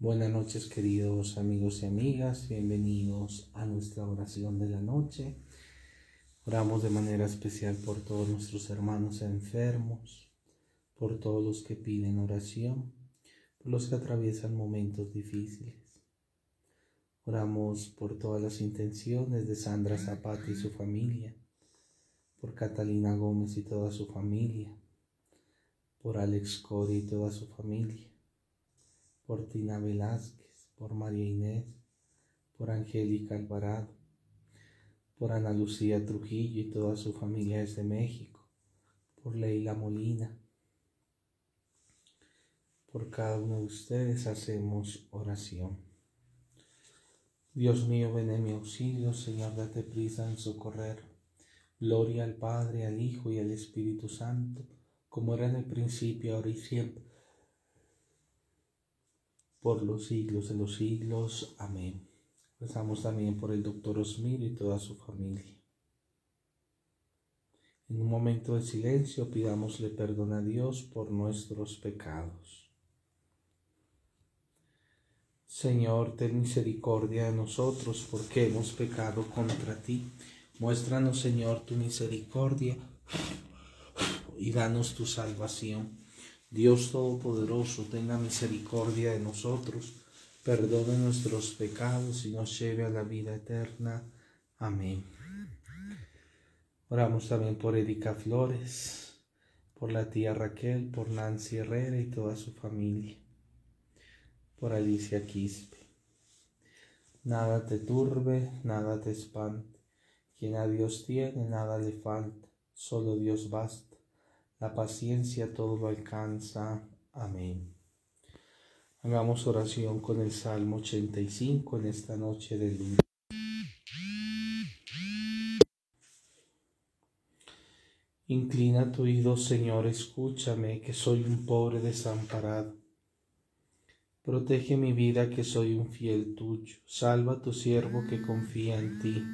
Buenas noches, queridos amigos y amigas, bienvenidos a nuestra oración de la noche. Oramos de manera especial por todos nuestros hermanos enfermos, por todos los que piden oración, por los que atraviesan momentos difíciles. Oramos por todas las intenciones de Sandra Zapata y su familia, por Catalina Gómez y toda su familia, por Alex Cori y toda su familia, por Tina Velázquez, por María Inés, por Angélica Alvarado, por Ana Lucía Trujillo y toda su familia desde México, por Leila Molina. Por cada uno de ustedes hacemos oración. Dios mío, ven en mi auxilio, Señor, date prisa en socorrer. Gloria al Padre, al Hijo y al Espíritu Santo, como era en el principio, ahora y siempre, por los siglos de los siglos. Amén. Rezamos también por el doctor Osmiro y toda su familia. En un momento de silencio pidámosle perdón a Dios por nuestros pecados. Señor, ten misericordia de nosotros porque hemos pecado contra ti. Muéstranos, Señor, tu misericordia y danos tu salvación. Dios Todopoderoso, tenga misericordia de nosotros, perdone nuestros pecados y nos lleve a la vida eterna. Amén. Oramos también por Erika Flores, por la tía Raquel, por Nancy Herrera y toda su familia, por Alicia Quispe. Nada te turbe, nada te espante, quien a Dios tiene, nada le falta, solo Dios basta, la paciencia todo lo alcanza. Amén. Hagamos oración con el Salmo 85 en esta noche de lunes. Inclina tu oído, Señor, escúchame, que soy un pobre desamparado. Protege mi vida, que soy un fiel tuyo. Salva a tu siervo que confía en ti.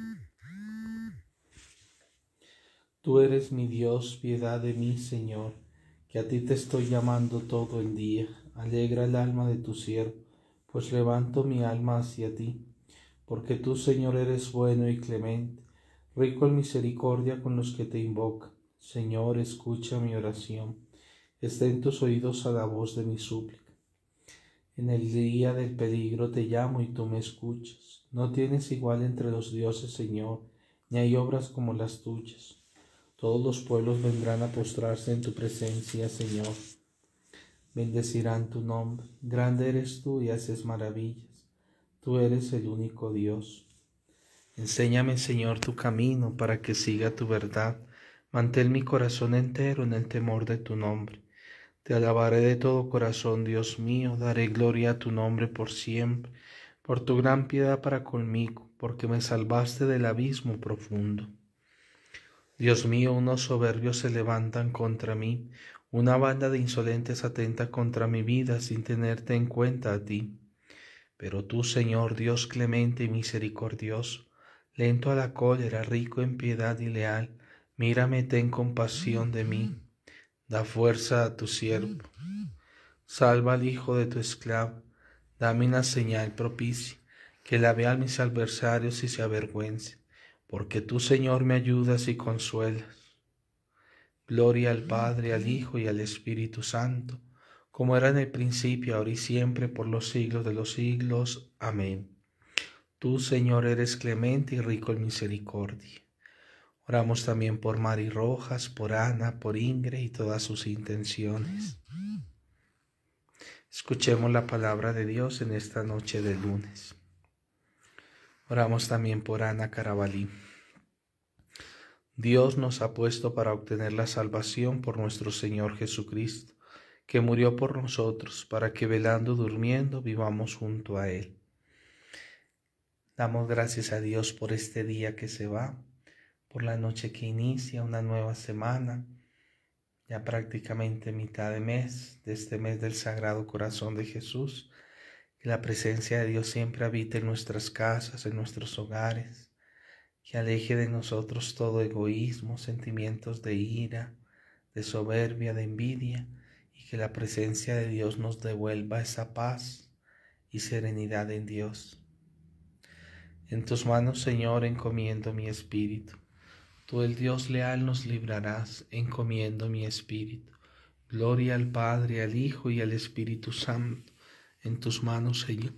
Tú eres mi Dios, piedad de mí, Señor, que a ti te estoy llamando todo el día. Alegra el alma de tu siervo, pues levanto mi alma hacia ti. Porque tú, Señor, eres bueno y clemente, rico en misericordia con los que te invocan. Señor, escucha mi oración. Estén tus oídos a la voz de mi súplica. En el día del peligro te llamo y tú me escuchas. No tienes igual entre los dioses, Señor, ni hay obras como las tuyas. Todos los pueblos vendrán a postrarse en tu presencia, Señor. Bendecirán tu nombre. Grande eres tú y haces maravillas. Tú eres el único Dios. Enséñame, Señor, tu camino para que siga tu verdad. Mantén mi corazón entero en el temor de tu nombre. Te alabaré de todo corazón, Dios mío, daré gloria a tu nombre por siempre, por tu gran piedad para conmigo, porque me salvaste del abismo profundo. Dios mío, unos soberbios se levantan contra mí, una banda de insolentes atenta contra mi vida sin tenerte en cuenta a ti. Pero tú, Señor, Dios clemente y misericordioso, lento a la cólera, rico en piedad y leal, mírame, ten compasión de mí. Da fuerza a tu siervo. Salva al hijo de tu esclavo. Dame una señal propicia, que la vean mis adversarios y se avergüencen, porque tú, Señor, me ayudas y consuelas. Gloria al Padre, al Hijo y al Espíritu Santo, como era en el principio, ahora y siempre, por los siglos de los siglos. Amén. Tú, Señor, eres clemente y rico en misericordia. Oramos también por Mari Rojas, por Ana, por Ingrid y todas sus intenciones. Escuchemos la palabra de Dios en esta noche de lunes. Oramos también por Ana Carabalí. Dios nos ha puesto para obtener la salvación por nuestro Señor Jesucristo, que murió por nosotros, para que velando, durmiendo, vivamos junto a Él. Damos gracias a Dios por este día que se va, por la noche que inicia una nueva semana, ya prácticamente mitad de mes, de este mes del Sagrado Corazón de Jesús. Que la presencia de Dios siempre habite en nuestras casas, en nuestros hogares, que aleje de nosotros todo egoísmo, sentimientos de ira, de soberbia, de envidia, y que la presencia de Dios nos devuelva esa paz, y serenidad en Dios. En tus manos, Señor, encomiendo mi espíritu. Tú, el Dios leal, nos librarás, encomiendo mi espíritu. Gloria al Padre, al Hijo y al Espíritu Santo. En tus manos, Señor.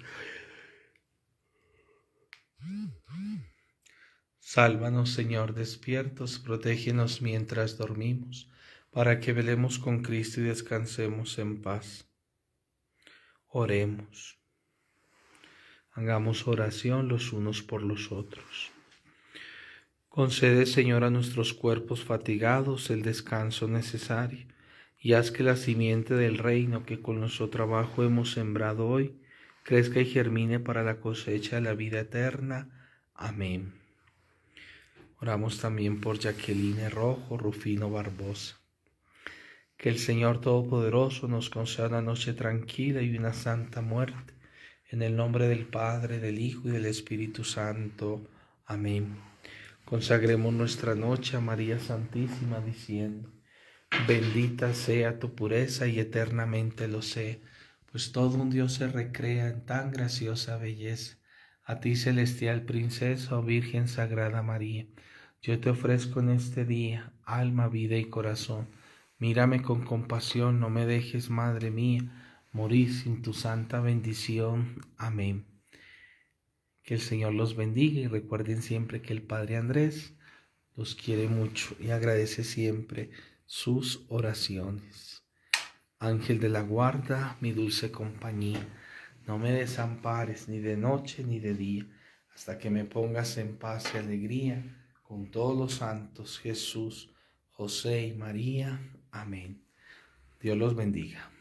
Sálvanos, Señor, despiertos, protégenos mientras dormimos, para que velemos con Cristo y descansemos en paz. Oremos. Hagamos oración los unos por los otros. Concede, Señor, a nuestros cuerpos fatigados el descanso necesario, y haz que la simiente del reino que con nuestro trabajo hemos sembrado hoy crezca y germine para la cosecha de la vida eterna. Amén. Oramos también por Jacqueline Rojo, Rufino Barbosa. Que el Señor Todopoderoso nos conceda una noche tranquila y una santa muerte. En el nombre del Padre, del Hijo y del Espíritu Santo. Amén. Consagremos nuestra noche a María Santísima diciendo: bendita sea tu pureza y eternamente lo sea, pues todo un Dios se recrea en tan graciosa belleza. A ti, celestial princesa, oh Virgen Sagrada María, yo te ofrezco en este día alma, vida y corazón. Mírame con compasión, no me dejes, Madre mía, morir sin tu santa bendición. Amén. Que el Señor los bendiga y recuerden siempre que el Padre Andrés los quiere mucho y agradece siempre sus oraciones. Ángel de la guarda, mi dulce compañía, no me desampares ni de noche ni de día, hasta que me pongas en paz y alegría con todos los santos, Jesús, José y María. Amén. Dios los bendiga.